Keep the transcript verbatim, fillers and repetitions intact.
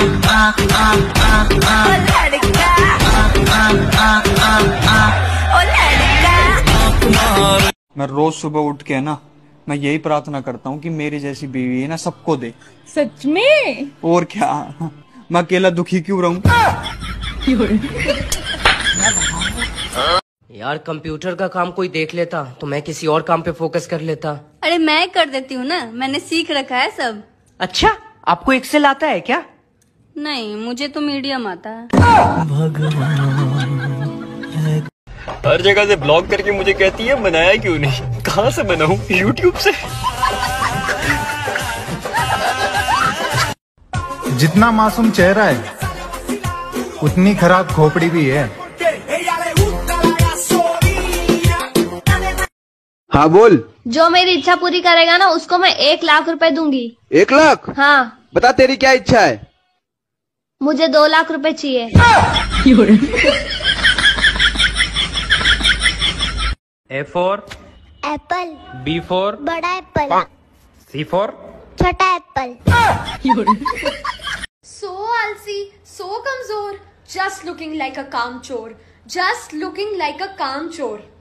मैं रोज सुबह उठ के ना मैं यही प्रार्थना करता हूँ कि मेरी जैसी बीवी है ना सबको दे। सच में? और क्या, मैं अकेला दुखी क्यों रहूं? यार कंप्यूटर का काम कोई देख लेता तो मैं किसी और काम पे फोकस कर लेता। अरे मैं कर देती हूँ ना, मैंने सीख रखा है सब। अच्छा, आपको एक्सेल आता है क्या? नहीं, मुझे तो मीडियम आता है। हर जगह से ब्लॉग करके मुझे कहती है बनाया क्यों नहीं। कहाँ से बनाऊं? यूट्यूब से। जितना मासूम चेहरा है उतनी खराब खोपड़ी भी है। हाँ बोल। जो मेरी इच्छा पूरी करेगा ना उसको मैं एक लाख रुपए दूंगी। एक लाख? हाँ। बता तेरी क्या इच्छा है? मुझे दो लाख रुपए चाहिए। A for apple. B for बड़ा एप्पल। सी फॉर छोटा एप्पल। So आलसी, so कमजोर, just looking like a कामचोर, just looking like a कामचोर।